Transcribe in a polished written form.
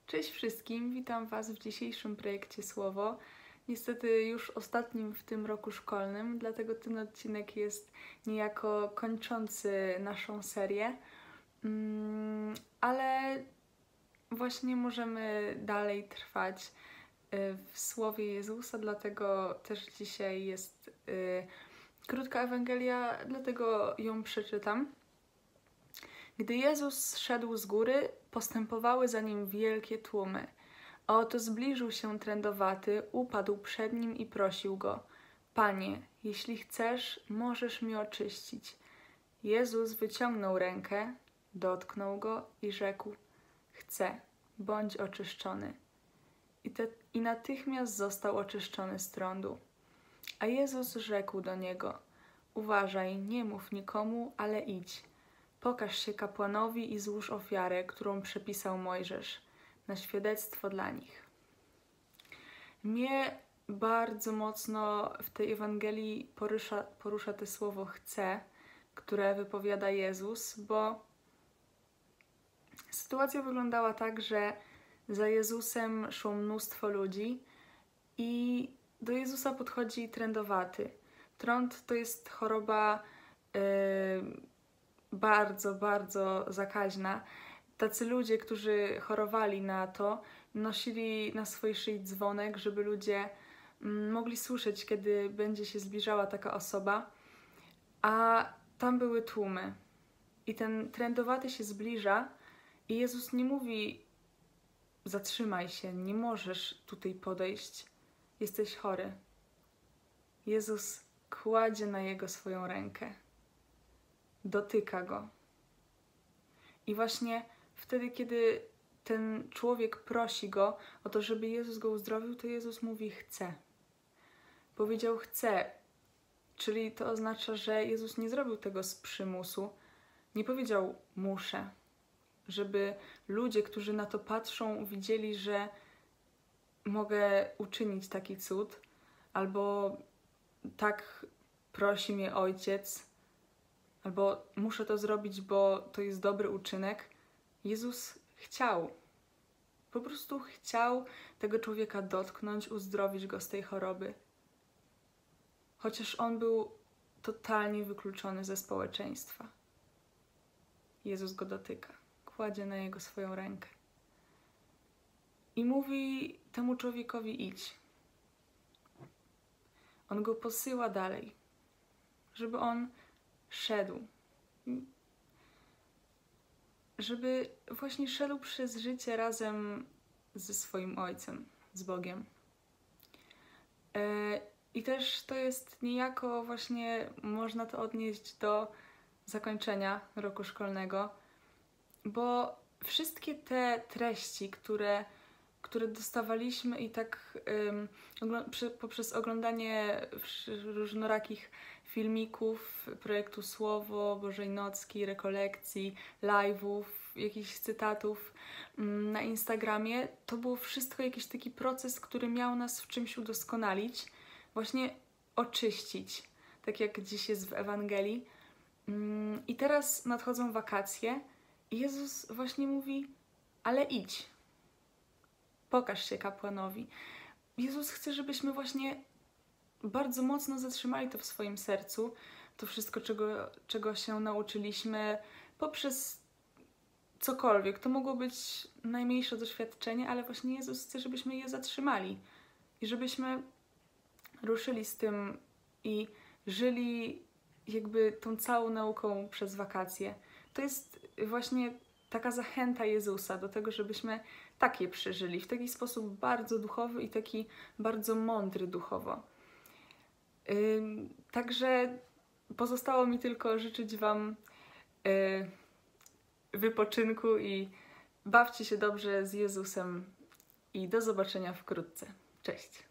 Cześć wszystkim, witam Was w dzisiejszym projekcie Słowo. Niestety już ostatnim w tym roku szkolnym, dlatego ten odcinek jest niejako kończący naszą serię. Ale właśnie możemy dalej trwać w Słowie Jezusa, dlatego też dzisiaj jest krótka Ewangelia, dlatego ją przeczytam. Gdy Jezus szedł z góry, postępowały za nim wielkie tłumy. A oto zbliżył się trędowaty, upadł przed nim i prosił go: Panie, jeśli chcesz, możesz mnie oczyścić. Jezus wyciągnął rękę, dotknął go i rzekł: Chcę, bądź oczyszczony. I natychmiast został oczyszczony z trądu. A Jezus rzekł do niego: Uważaj, nie mów nikomu, ale idź. Pokaż się kapłanowi i złóż ofiarę, którą przepisał Mojżesz, na świadectwo dla nich. Mnie bardzo mocno w tej Ewangelii porusza to słowo chcę, które wypowiada Jezus, bo sytuacja wyglądała tak, że za Jezusem szło mnóstwo ludzi i do Jezusa podchodzi trędowaty. Trąd to jest choroba bardzo, bardzo zakaźna. Tacy ludzie, którzy chorowali na to, nosili na swojej szyi dzwonek, żeby ludzie mogli słyszeć, kiedy będzie się zbliżała taka osoba, a tam były tłumy. I ten trędowaty się zbliża i Jezus nie mówi: zatrzymaj się, nie możesz tutaj podejść, jesteś chory. Jezus kładzie na jego swoją rękę. Dotyka go. I właśnie wtedy, kiedy ten człowiek prosi go o to, żeby Jezus go uzdrowił, to Jezus mówi: chcę. Powiedział: chcę, czyli to oznacza, że Jezus nie zrobił tego z przymusu, nie powiedział: muszę, żeby ludzie, którzy na to patrzą, widzieli, że mogę uczynić taki cud, albo tak prosi mnie Ojciec, albo muszę to zrobić, bo to jest dobry uczynek. Jezus chciał. Po prostu chciał tego człowieka dotknąć, uzdrowić go z tej choroby. Chociaż on był totalnie wykluczony ze społeczeństwa. Jezus go dotyka, kładzie na jego swoją rękę. I mówi temu człowiekowi: idź. On go posyła dalej, żeby on szedł. Żeby właśnie szedł przez życie razem ze swoim Ojcem, z Bogiem. I też to jest niejako właśnie, można to odnieść do zakończenia roku szkolnego, bo wszystkie te treści, które dostawaliśmy i tak poprzez oglądanie różnorakich filmików, projektu Słowo, Bożej Nocki, rekolekcji, live'ów, jakichś cytatów na Instagramie, to było wszystko jakiś taki proces, który miał nas w czymś udoskonalić, właśnie oczyścić, tak jak dziś jest w Ewangelii. I teraz nadchodzą wakacje i Jezus właśnie mówi: ale idź. Pokaż się kapłanowi. Jezus chce, żebyśmy właśnie bardzo mocno zatrzymali to w swoim sercu, to wszystko, czego się nauczyliśmy, poprzez cokolwiek. To mogło być najmniejsze doświadczenie, ale właśnie Jezus chce, żebyśmy je zatrzymali i żebyśmy ruszyli z tym i żyli jakby tą całą nauką przez wakacje. To jest właśnie taka zachęta Jezusa do tego, żebyśmy tak je przeżyli, w taki sposób bardzo duchowy i taki bardzo mądry duchowo. Także pozostało mi tylko życzyć Wam wypoczynku i bawcie się dobrze z Jezusem i do zobaczenia wkrótce. Cześć!